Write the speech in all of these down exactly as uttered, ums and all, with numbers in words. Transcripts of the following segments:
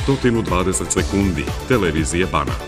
sto dvadeset sekundi, televizije Banat.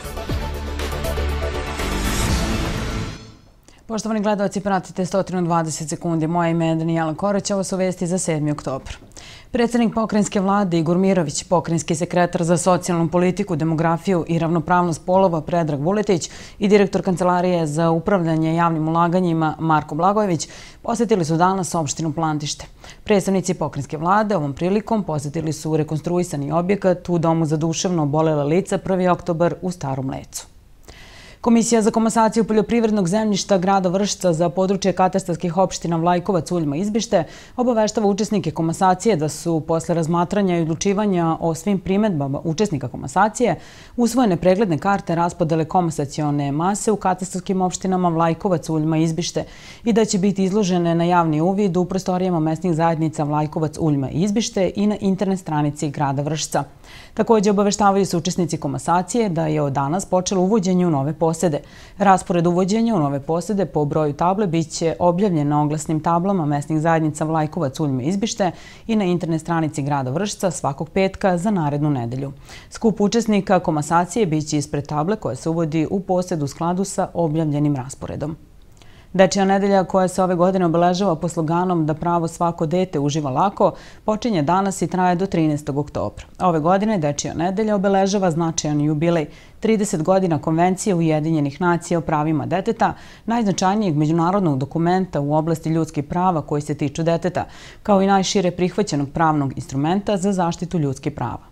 Poštovani gledalci, pratite sto dvadeset sekundi. Moje ime je Danijela Korać, ovo su vesti za sedmi oktobar. Predsjednik pokrajinske vlade Igor Mirović, pokrajinski sekretar za socijalnu politiku, demografiju i ravnopravnost polova Predrag Vuletić i direktor Kancelarije za upravljanje javnim ulaganjima Marko Blagojević posjetili su danas opštinu Plandište. Predstavnici pokrajinske vlade ovom prilikom posjetili su rekonstruisani objekat u Domu za duševno obolela lica prvi oktobar u Starom Lecu. Komisija za komasaciju poljoprivrednog zemljišta grada Vršca za područje katastarskih opština Vlajkovac, Uljma i Izbište obaveštava učesnike komasacije da su posle razmatranja i odlučivanja o svim primedbama učesnika komasacije usvojene pregledne karte raspodele komasacione mase u katastarskim opštinama Vlajkovac, Uljma i Izbište i da će biti izložene na javni uvid u prostorijama mesnih zajednica Vlajkovac, Uljma i Izbište i na internet stranici grada Vršca. Također obaveštavaju se učesnici komasacije da je od danas počelo uvođenje u nove posede. Raspored uvođenja u nove posede po broju table bit će objavljen na oglasnim tablama mesnih zajednica Vlajkovac, Uljme i Izbište i na internet stranici grada Vršca svakog petka za narednu nedelju. Skup učesnika komasacije bit će ispred table koja se uvodi u posed u skladu sa objavljenim rasporedom. Dečija nedelja, koja se ove godine obeležava po sloganom da pravo svako dete uživa lako, počinje danas i traje do trinaestog oktobra. Ove godine Dečija nedelja obeležava značajan jubilej, trideset godina Konvencije Ujedinjenih nacija o pravima deteta, najznačajnijeg međunarodnog dokumenta u oblasti ljudskih prava koji se tiču deteta, kao i najšire prihvaćenog pravnog instrumenta za zaštitu ljudskih prava.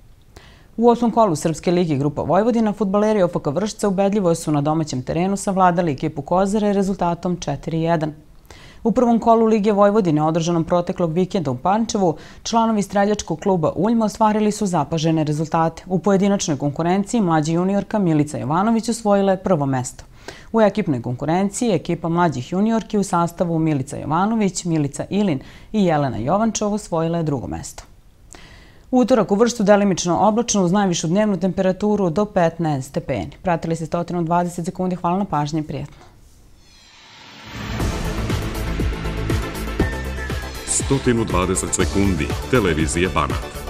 U osmom kolu Srpske lige Grupa Vojvodina fudbaleri O F K Vršca ubedljivo su na domaćem terenu savladali ekipu Kozare rezultatom četiri jedan. U prvom kolu Lige Vojvodine, održanom proteklog vikenda u Pančevu, članovi streljačkog kluba Uljma ostvarili su zapažene rezultate. U pojedinačnoj konkurenciji mlađa juniorka Milica Jovanović osvojila je prvo mesto. U ekipnoj konkurenciji ekipa mlađih juniorki u sastavu Milica Jovanović, Milica Ilin i Jelena Jovančov osvojila je drugo mesto. U utorak u Vršcu delimično oblačno uz najvišu dnevnu temperaturu do petnaest stepeni. Pratili ste sto dvadeset sekundi. Hvala na pažnji i prijetno. sto dvadeset sekundi, televizije Banat.